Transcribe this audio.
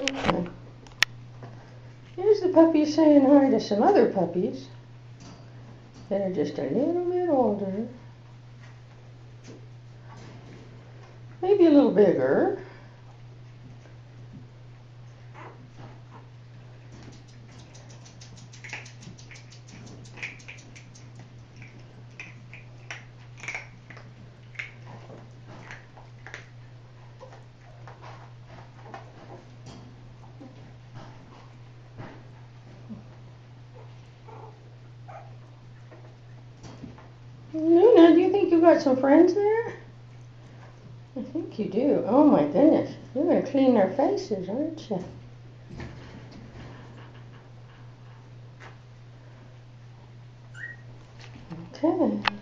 Okay. Here's the puppy saying hi to some other puppies that are just a little bit older. Maybe a little bigger. Luna, do you think you got some friends there? I think you do. Oh my goodness. You're going to clean their faces, aren't you? Okay.